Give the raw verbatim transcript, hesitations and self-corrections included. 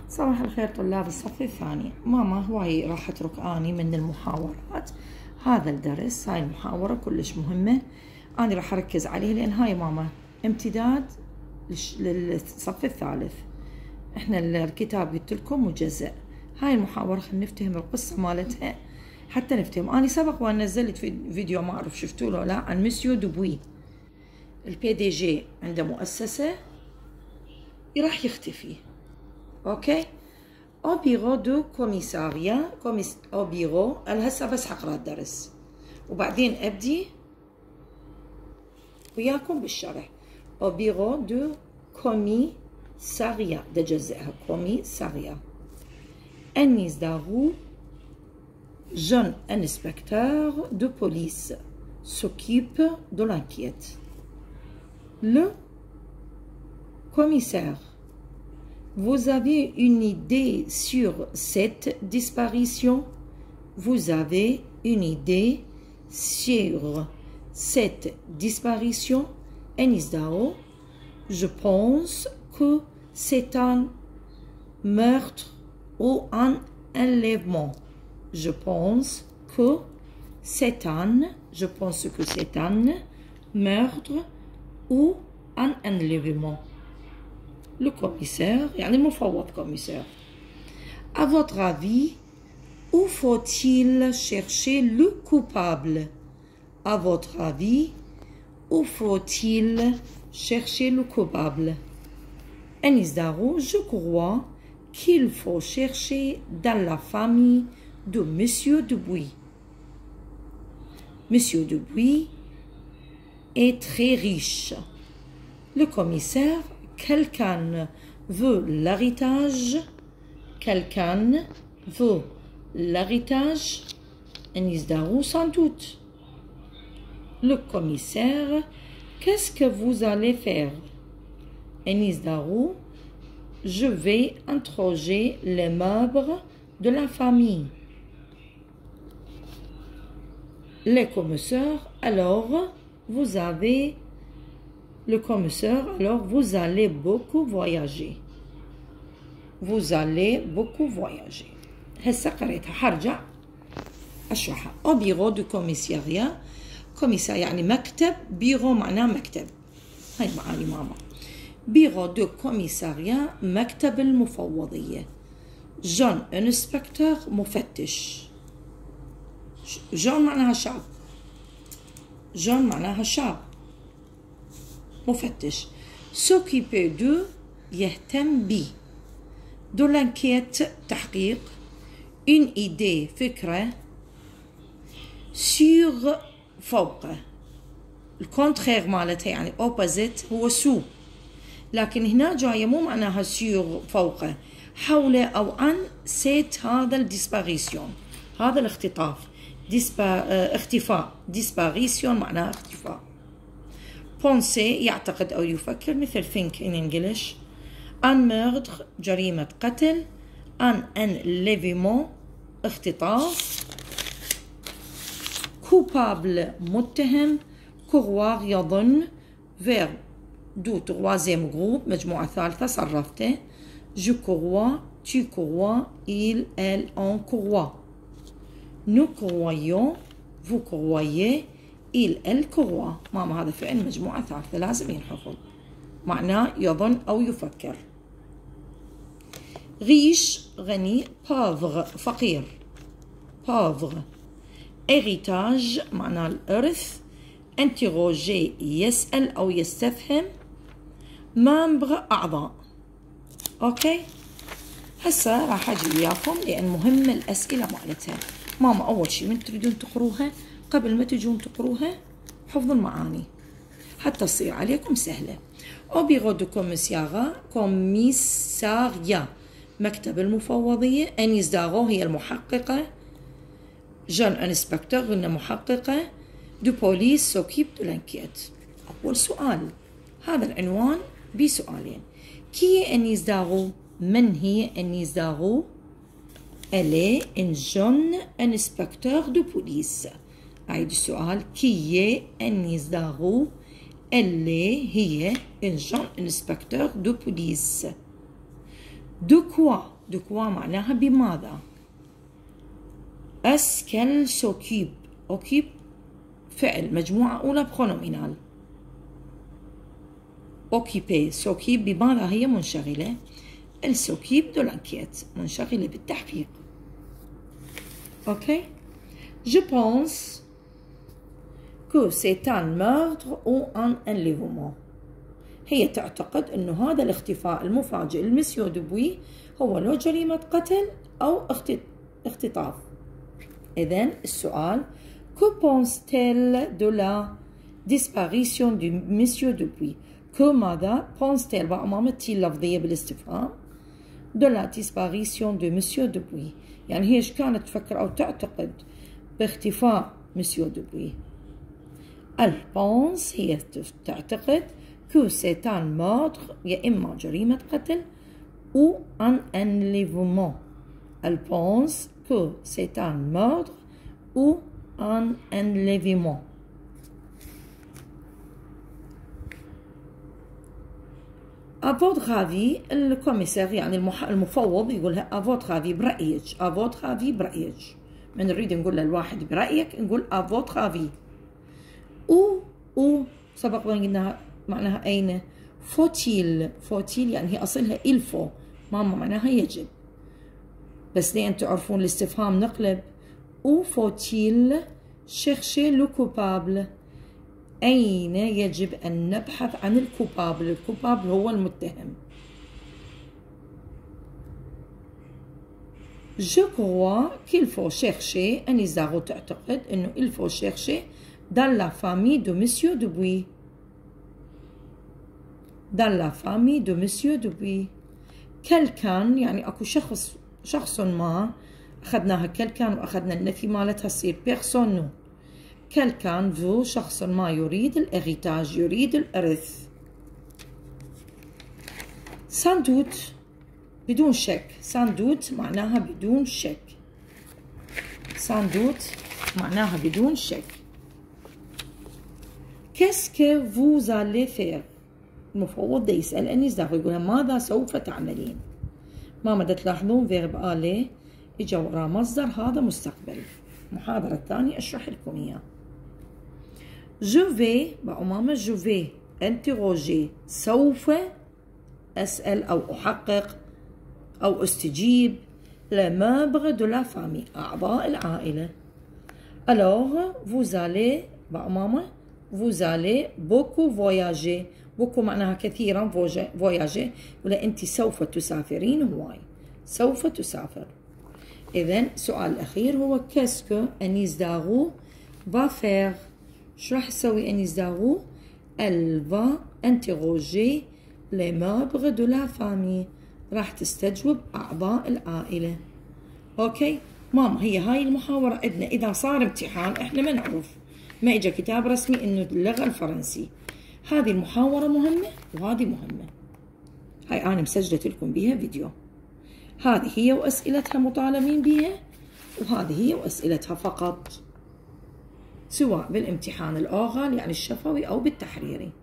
صباح الخير طلاب الصف الثاني. ماما هواي راح اترك اني من المحاورات هذا الدرس، هاي المحاورة كلش مهمة، اني راح اركز عليه لان هاي ماما امتداد للصف الثالث. احنا الكتاب قلت لكم مجزأ، هاي المحاورة خلينا نفتهم القصة مالتها حتى نفتهم. اني سبق وان نزلت في فيديو ما اعرف شفتوه لو لا عن مسيو دوبوي، البي دي جي عنده مؤسسة راح يختفي. اوكي، او بيرو دو كوميساريا كوميس او بيرو. انا هسه بس حقرا الدرس وبعدين ابدي وياكم بالشرح. او بيرو دو كوميساريا دجزئها كوميساريا. انيس دارو jeune inspecteur de police s'occupe de l'enquête. Le commissaire, vous avez une idée sur cette disparition? Vous avez une idée sur cette disparition? Anis Dao, je pense que c'est un meurtre ou un enlèvement. Je pense que c'est un, je pense que c'est un meurtre ou un enlèvement. Le commissaire, يعني المفوض commissaire. À votre avis, où faut-il chercher le coupable? À votre avis, où faut-il chercher le coupable? Anis Daro, je crois qu'il faut chercher dans la famille de Monsieur Dubuis. Monsieur Dubuis est très riche. Le commissaire, quelqu'un veut l'héritage? Quelqu'un veut l'héritage? Anis Darou, sans doute. Le commissaire, qu'est-ce que vous allez faire? Anis Darou, je vais interroger les membres de la famille. Les commissaires, alors vous avez le commissaire, alors vous allez beaucoup voyager. Vous allez beaucoup voyager. هسه قريتها حرجع اشرحها. او بيرو دو كوميساريا، كوميسار يعني مكتب، بيرو معناه مكتب. هاي معاني ماما. بيرو دو كوميساريا مكتب المفوضية. جون انسبكتور مفتش. جون معناها شاب، جون معناها شاب مفتش. s'occuper de يهتم بي. de l'enquête تحقيق. une idée فكرة. sur فوق. الكونترير مالتها يعني opposite هو سو، لكن هنا جاية مو معناها sur فوق، حول أو عن سيت هذا الديسباريسيون، هذا الاختطاف. ديسبا اختفاء، ديسباريسيون معناها اختفاء. بونسي يعتقد أو يفكر، مثل think in English. ان meurtre جريمة قتل. ان enlèvement اختطاف. coupable متهم. كروار يظن. vers دو troisième groupe مجموعة ثالثة صرفته. je crois, tu crois, il, elle, on croit. nous croyons, vous croyez, il, elle croit. ماما هذا فعل مجموعة ثالثة لازم ينحفظ، معناه يظن أو يفكر. riche غني. pauvre فقير. pauvre. héritage معناه الإرث. interroger يسأل أو يستفهم. membre أعضاء. اوكي، هسه راح اجي وياكم لان مهمه الاسئله مالتها. ماما اول شيء من تريدون تقروها قبل ما تجون تقروها حفظوا المعاني حتى تصير عليكم سهله. او بيرو دو كوميساريا، كوميساريا مكتب المفوضيه. انيس دارو هي المحققه. جون انسبكتور هن محققه. دو بوليس سوكيب دو لانكيت. اول سؤال، هذا العنوان بسؤالين. Qui est Anis Darou? من هي Anis Darou? Elle est une jeune inspecteur de police. أعيد السؤال. Qui est Anis Darou? Elle est هي une jeune inspecteur de police. De quoi دكوا معناها بماذا. اسكل سوكيب، اوكيب فعل مجموعة أولى بخونومينال. اوكيبي سوكيب بماذا هي منشغلة. السوكيب دو لانكيت منشغلة بالتحقيق. اوكي. Je pense que c'est un meurtre ou un enlèvement. هي تعتقد انه هذا الاختفاء المفاجئ لمسيو دوبوي هو لو جريمة قتل او اختطاف. اذن السؤال que pense-t-elle de la disparition de monsieur Dupuis. que ماذا pense-t-elle بأمامة تي اللفظية بالاستفهام de la disparition de monsieur Dupuis، يعني هي ايش كانت تفكر او تعتقد باختفاء مسيو دوبوي. elle pense هي تعتقد que c'est un meurtre يا إما جريمة قتل ou un enlèvement. elle pense que c'est un meurtre ou un enlèvement. à votre avis الكوميسار يعني المفوض يقولها à votre avis برأيك. à votre avis برأيك. من نريد نقول للواحد برأيك نقول à votre avis. ou ou سبق قلنا معناها أين. faut-il faut-il يعني هي أصلها il faut ماما معناها يجب، بس لين تعرفون الاستفهام نقلب. où faut-il chercher le coupable. أين يجب أن نبحث عن الكوبابل. الكوبابل هو المتهم. je crois qu'il faut chercher أني زاغو تعتقد أنه il faut chercher dans la famille de monsieur Dupuis. dans la famille de monsieur Dupuis. quelqu'un يعني أكو شخص شخص ما أخذناها quelqu'un وأخذنا النفي مالتها تصير personne. quelqu'un veut شخص ما يريد الإغيتاج يريد الإرث. sans doute بدون شك. sans doute معناها بدون شك. sans doute معناها بدون شك. qu'est-ce que vous allez faire. المفوض دا يسأل أنيس داخل يقول ماذا سوف تعملين. ما مدى تلاحظون فيرب آلي إجا وراه مصدر هذا مستقبل. المحاضرة الثانية أشرح لكم إياه. je vais بأمامة je vais interroger سوف أسأل أو أحقق أو أستجيب les membres de la famille أعضاء العائلة. alors vous allez بأمامة vous allez beaucoup voyager. beaucoup معناها كثيرا voyager ولا أنت سوف تسافرين هواي سوف تسافر. إذن السؤال الأخير هو qu'est-ce que أنيس داغو va faire. شو راح تسوي أنيس داغو. elle va interroger les membres de la famille. راح تستجوب أعضاء العائلة. أوكي ماما هي هاي المحاورة عندنا إذا صار امتحان إحنا ما نعرف ما إجا كتاب رسمي إنه اللغة الفرنسي. هذه المحاورة مهمة وهذه مهمة. هاي أنا مسجلت لكم بيها فيديو. هذه هي وأسئلتها مطالبين بها وهذه هي وأسئلتها فقط، سواء بالامتحان الأوغال يعني الشفوي أو بالتحريري.